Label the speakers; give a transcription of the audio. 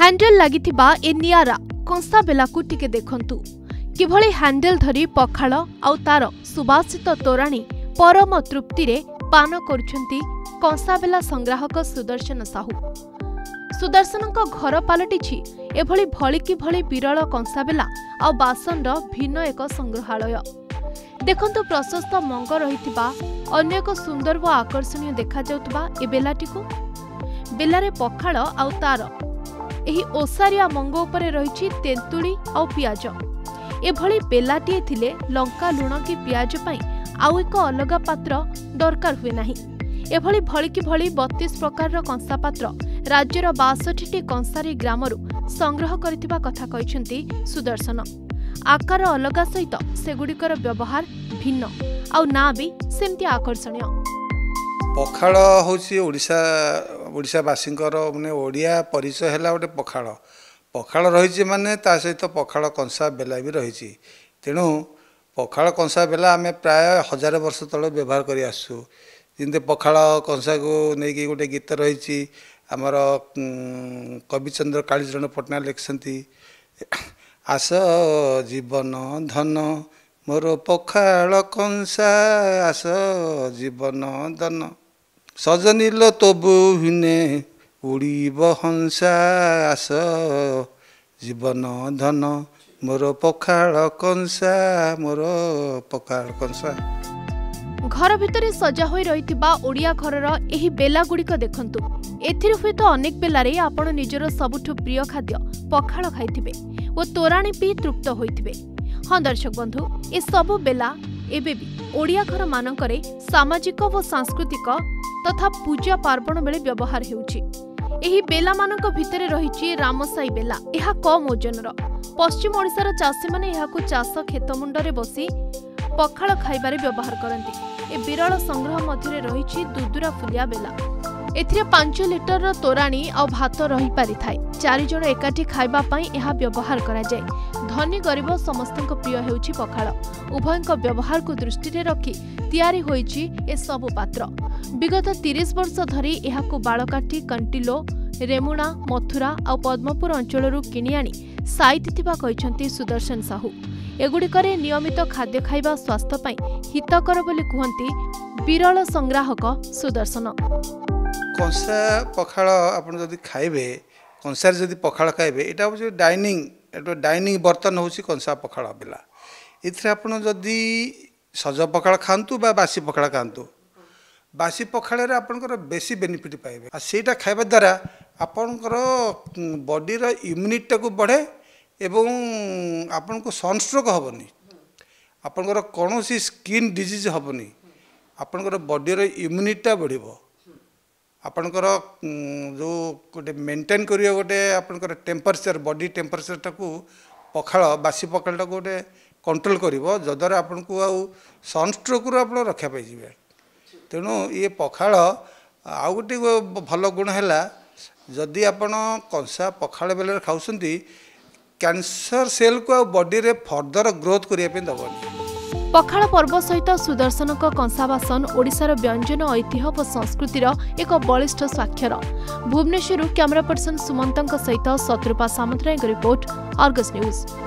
Speaker 1: Handle लागिथिबा ए नियारा कंसा बेला को टिके देखंतु किभଳି हैंडल धरी पखाल आउ तार सुबासित तोराणी परम तृप्ति रे पान करुछंती कंसाबेला संग्राहक सुदर्शन साहू। सुदर्शनक घर पालटिछि एभଳି भळिकी भଳି विरल कंसाबेला आउ बासन भिन्न एक संग्रहालय। देखंतु प्रशस्त मंग रहिथिबा अन्य एक सुंदर व आकर्षणीय देखा जाउतबा ए बेलाटिको। बेलारे पखाल आउ तार एही ओसारिया मंग उपरे रहिछि तेंतुली आउ पियाज। एभଳି बेलाटिए थिले लंका लुण कि पियाज पई आउ एक अलग पात्र दरकार हुए नाही। एभଳି भळिकी भଳି 32 प्रकार कंसा पात्र राज्यर 62टी कंसारी ग्रामरु संग्रह करथिबा कथा कहिसंती सुदर्शन। आकार अलगा सहित सेगुडिकर व्यवहार भिन्न आउ ना भी सेमती आकर्षणीय।
Speaker 2: पखाल होछि ओडिशावासींकर माने ओडिया परिचय हैला गोटे पखाल। पखाल रही माने ता सहित पखाल कंसा बेला भी रही। तेणु पखाल कंसा बेला आम प्राय 1000 वर्ष तले व्यवहार कर आसु। जमी पखाल कंसा को लेकिन गोटे गीत रही आमर कविचंद्र कालीचरण पटनायक लिखिसंती आस जीवन धन मोर पखाल कंसा आस जीवन धन सजनील तबु हिने उड़ीब हंसा आस जीवन धन मोर पखाल कंसा मोर पखाल कंसा।
Speaker 1: घर भितर सजा होई रहिथिबा ओडिया घरर एही बेला गुड़िक देखंतु। एथिर हुए तो अनेक बेलारे आपण निजर सबुठु प्रिय खाद्य पखाल खाइथिबे ओ तोराणी पी तृप्त होइथिबे। हाँ दर्शक बंधु, ए सबु बेला एबे भी ओडिया घर मानकरे सामाजिक व सांस्कृतिक तथा पूजा पार्वण बेले व्यवहार हेउछि। एही बेला मानक भितरे रहिछि रामसाई बेला। एहा कम ओजनर। पश्चिम ओडिशार चाषी माने एहाकु चाष खेत मुंडरे बसी पखाल खाइबारे व्यवहार करंती। ए विरल संग्रह मध्यरे रहिछि दुदुरा फुलिया बेला। एथिरे 5 लिटर तोराणी आ भात रही पारि थाए। 4 जण एकाठी खाइबा पई एहा व्यवहार करा जाय। धनी गरीब समस्तक प्रिय हेउछि पखाल। उभयक व्यवहार को दृष्टि रे रखी तयारी होइछि ए सब पात्र। विगत 30 वर्ष धरी एहाकु बाळकाठी, कंटिलो, रेमुणा, मथुरा आ पद्मपुर अंचलरू किनि आनी साइतिथिबा कहिसंती सुदर्शन साहू। एगुड़िकरे नियमित खाद्य खाइबा स्वास्थ्य पई हितकर बोली कहंती विरल संग्राहक सुदर्शन।
Speaker 2: कंसा पखाल आपन जदि खाइबे, कंसार जदि पखाल खाइबे, एटा होछि डाइनिंग बर्तन होछि कंसा पखाल बेला। इथरे आपन जदि सज पखाल खांतु बा बासी पखाल खांतु, बासी पखाल रे आपनकर बेसी बेनिफिट पाइबे। आ सेटा खाइबा द्वारा आपनकर बॉडी रो इम्यूनिटी को बढ़े एवं आपन को सनस्ट्रोक हेनी, आपनकर कौन सी स्किन डिजीज हेनी, आपनकर बॉडी रो इम्यूनिटी बढ़िबो। आपनकर जो गोटे मेंटेन करियो गोटे आपनकर टेम्परेचर, बॉडी टेम्परेचर टाकू पखाल बासी पखाल टाकू गोटे कंट्रोल करिवो, जद्वारा आपन को आउ सनस्ट्रोक रो आपन रक्षा पाई जिवे। तेणु ये पखाल आउ गोटे भल गुण है जदि आपन कंसा पखाल बेले खाउसंती कैंसर सेल को बॉडी रे फर्दर ग्रोथ करिया पे दबनी।
Speaker 1: पखाल पर्व सहित सुदर्शनक कंसाबासन ओडिशार व्यंजन ऐतिह्य व संस्कृतिर एक बलिष्ठ स्वाक्षर। भुवनेश्वर कैमरा पर्सन सुमंतक सहित Satarupa Samantaray report, Argus news.